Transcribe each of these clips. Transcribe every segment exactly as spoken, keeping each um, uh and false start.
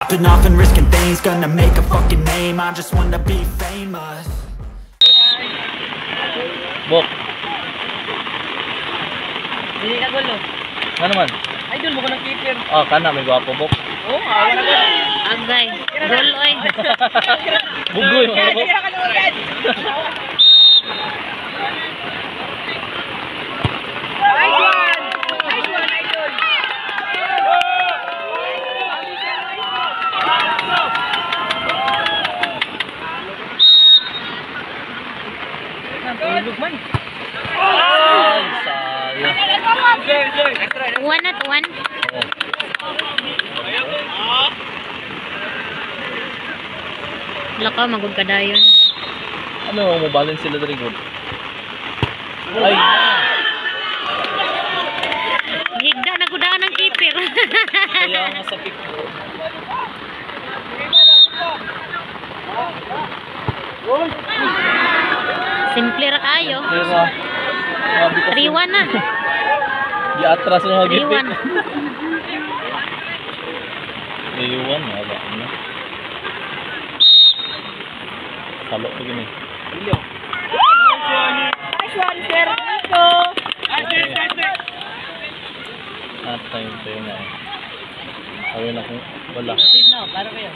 Been off and risking things, gonna make a fucking name. I just wanna be famous. Bok. Dili ka gulo. Ano naman? Idol mo ko ng keeper. Oh, kana may gwapo bok. Oh, awa na gulo. Agay. Guloy. Bugoy mga bok. Nice one! Nice one, idol! Tulog man. Ay, sayang. One at one. Oh. Laka, magod ka dayon. Ano, mabalance sila dari good. Ay. Higda na gudaan ng keeper. Kaya nga sa pick. Simple ra kayo. Pero, three one na. Di-atras na mga three gipit. one. three one, wala na. Salok ko gini. Nice one, sir. Nico. At time tayo na. Awin ako. Wala. Steve na, para kayo.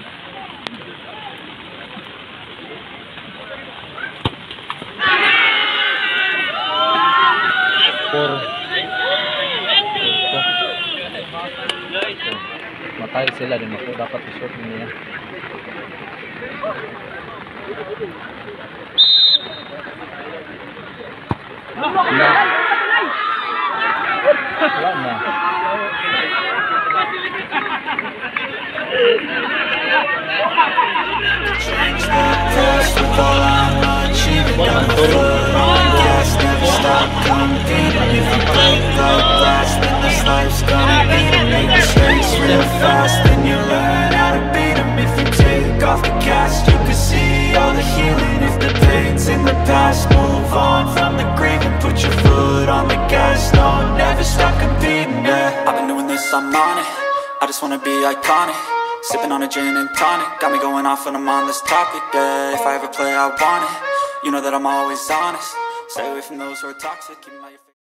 Four. Matay sila din ako. Dapat i-short niya. Na. Wala na. Wala man turo. Move on from the grave and put your foot on the gas. No, never stop competing, yeah. I've been doing this, I'm on it. I just wanna be iconic. Sipping on a gin and tonic. Got me going off when I'm on this topic, yeah. If I ever play, I want it. You know that I'm always honest. Stay away from those who are toxic. Keep my